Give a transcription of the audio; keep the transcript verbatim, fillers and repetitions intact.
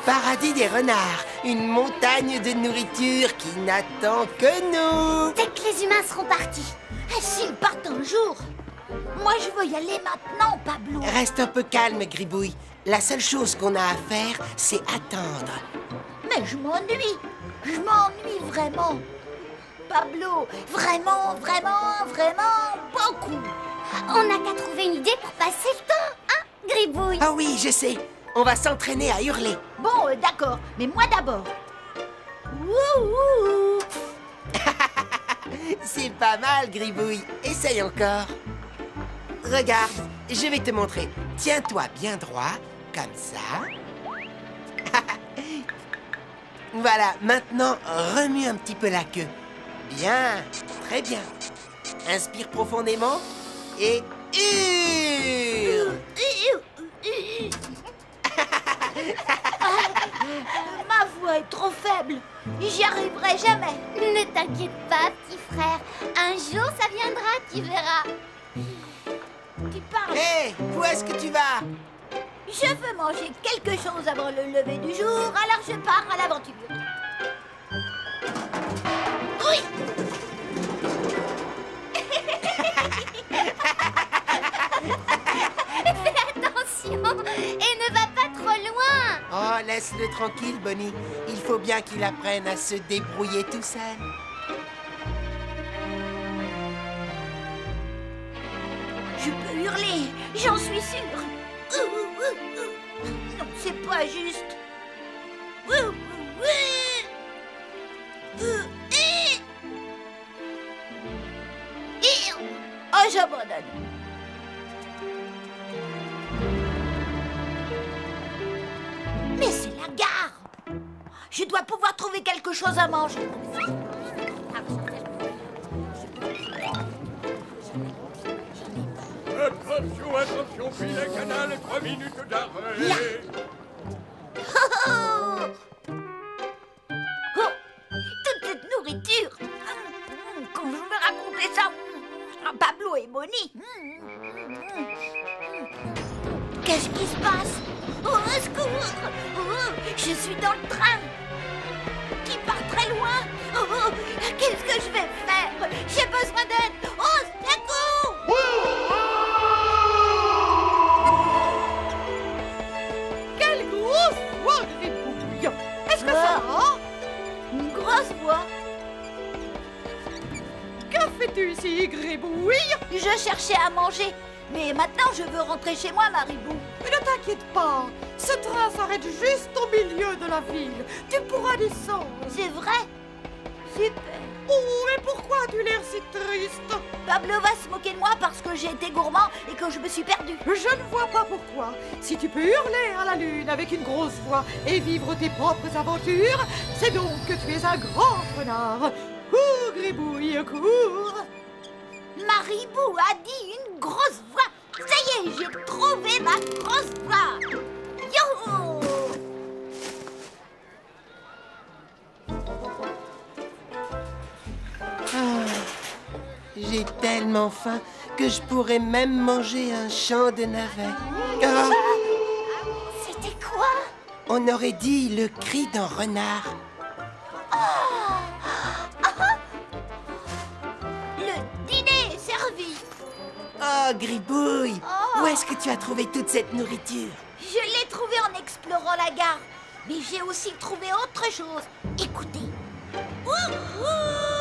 paradis des renards, une montagne de nourriture qui n'attend que nous. Dès que les humains seront partis. Et s'ils partent un jour? Moi, je veux y aller maintenant, Pablo. Reste un peu calme, Gribouille. La seule chose qu'on a à faire, c'est attendre. Mais je m'ennuie. Je m'ennuie vraiment. Pablo, vraiment, vraiment, vraiment beaucoup. On n'a qu'à trouver une idée pour passer le temps, hein, Gribouille? Ah oui, je sais. On va s'entraîner à hurler. Bon, euh, d'accord, mais moi d'abord. Wouhou! C'est pas mal, Gribouille. Essaye encore. Regarde, je vais te montrer. Tiens-toi bien droit, comme ça. Voilà, maintenant, remue un petit peu la queue. Bien, très bien. Inspire profondément et hurle. Ma voix est trop faible. J'y arriverai jamais. Ne t'inquiète pas, petit frère. Un jour, ça viendra, tu verras. Tu parles. Hé, où est-ce que tu vas? Je veux manger quelque chose avant le lever du jour, alors je pars à l'aventure. Oui. Fais attention et ne va pas trop loin. Oh, laisse-le tranquille, Bonnie. Il faut bien qu'il apprenne à se débrouiller tout seul. Je peux hurler, j'en suis sûre. Non, c'est pas juste. Oh, j'abandonne. Mais c'est la gare. Je dois pouvoir trouver quelque chose à manger. Attention, attention, filet canal, trois minutes d'arrêt. Là. Oh, oh, toute cette nourriture. Quand je vais raconter ça à Pablo et Bonnie. Qu'est-ce qui se passe? Oh, au secours! Oh, je suis dans le train qui part très loin. Oh, oh, qu'est-ce que je vais faire? J'ai besoin d'aide. Oh, secours! Quelle grosse voix, Gribouille! Est-ce que ça va? Une grosse voix. Que fais-tu ici, Gribouille? Je cherchais à manger, mais maintenant je veux rentrer chez moi, Maribou. Ne t'inquiète pas, ce train s'arrête juste au milieu de la ville. Tu pourras descendre. C'est vrai? Super. Oh, mais pourquoi as-tu l'air si triste? Pablo va se moquer de moi parce que j'ai été gourmand et que je me suis perdue. Je ne vois pas pourquoi. Si tu peux hurler à la lune avec une grosse voix et vivre tes propres aventures, c'est donc que tu es un grand renard. Cours, Gribouille, cours! Maribou a dit une grosse voix. Ça y est, j'ai trouvé ma grosse voix. Yo! Ah, j'ai tellement faim que je pourrais même manger un champ de navets. Ah, C'était quoi? on aurait dit le cri d'un renard. Le dîner est servi. Oh, Gribouille, Oh. où est-ce que tu as trouvé toute cette nourriture? Je l'ai trouvé en explorant la gare. Mais j'ai aussi trouvé autre chose. Écoutez. Ouh, ouh.